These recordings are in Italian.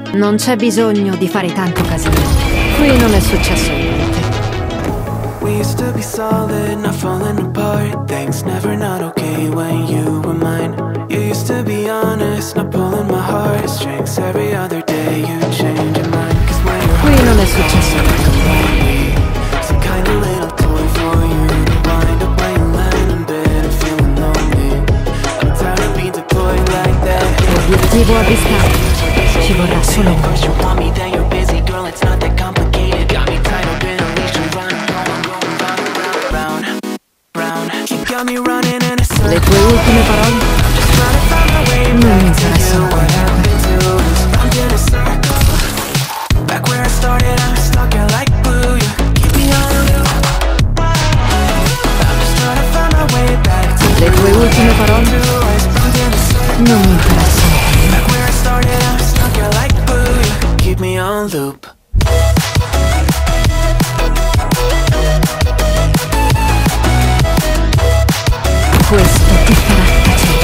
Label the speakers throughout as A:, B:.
A: Non c'è bisogno di fare tanto casino. Qui non è successo niente.
B: We used to be solid, not falling apart. Things never not okay when you were mine. You used to be honest, not pulling my heartstrings. Every other day you change your mind. Cause when you're
A: qui non è successo niente.
B: some kind of little toy for you to wind up when you land in bed and feeling lonely. I'm tired of being deployed like that.
A: Obiettivo avvistato. Ci vorrà solo un
B: First you want me, then you're busy, girl, it's not that complicated. Got me tied up in a leash and running, round, round. You got me running in a circle.
A: Le tue ultime parole
B: Just trying to find my way
A: non mi
B: back to
A: interessano
B: you. What happened to us? I'm in a circle. Back where I started, I'm stuck in like glue. You keep me on the loop. I'm just trying to find my way back to
A: Le tue ultime parole
B: I'm in a circle.
A: non mi interessano.
B: Back where I started, I'm stuck in like glue. You keep me on loop.
A: Questo ti farà tacere.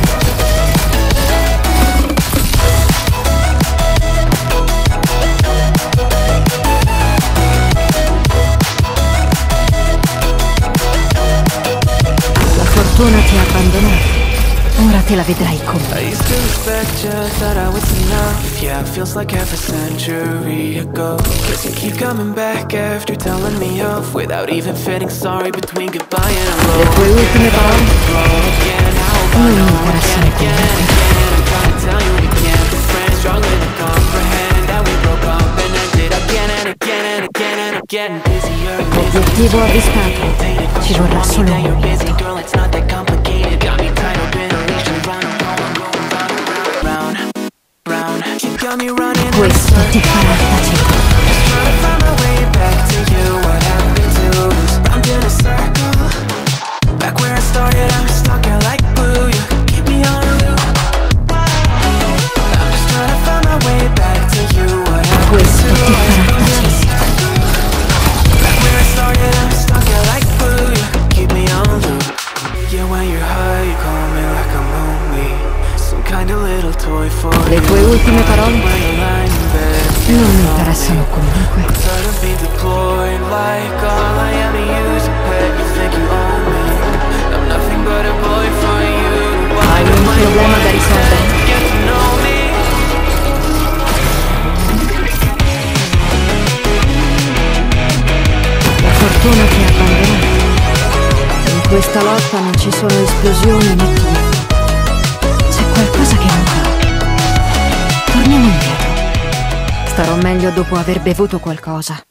A: La fortuna ti ha abbandonato. Ora te la vedrai con me.
B: I used to respect you, thought I was enough. Yeah, it feels like half a century ago. Guess you keep coming back after telling me off, without even feeling sorry between goodbye and hello.
A: Le tue ultime parole
B: Again,
A: non mi interessano comunque.
B: I'm trying to tell you we can't be friends. Struggling to comprehend that we broke up and ended again and again and again and again. Busier and busier.
A: Obiettivo avvistato. Ci vorrà solo un
B: You're busy,
A: minuto.
B: girl, it's not that complicated. Got me tied up in a leash and running, round, round. You got me running.
A: Questo ti farà tacere.
B: Just trying to find my way back to you. What happened to us? I'm in a circle. Back where I started, I'm stuck in like glue. You keep me on a loop. I'm just trying to find my way back to you. What happened
A: Questo
B: to
A: ti
B: us?
A: farà
B: I'm in a
A: tacere.
B: circle. Back where I started, I'm stuck in like glue. You keep me on loop. Yeah, when you're high, you call me like I'm lonely. Some kind of little toy for
A: Le
B: you.
A: tue ultime parole
B: When you're lying in bed,
A: non mi interessano comunque.
B: tired of being deployed like all I am to use a pet. You think you own me? I'm nothing but a boy for you.
A: Hai un problema da risolvere.
B: Get to know me.
A: La fortuna ti ha abbandonato. In questa lotta non ci sono esplosioni né tumori. C'è qualcosa che non va. Torniamo indietro. Starò meglio dopo aver bevuto qualcosa.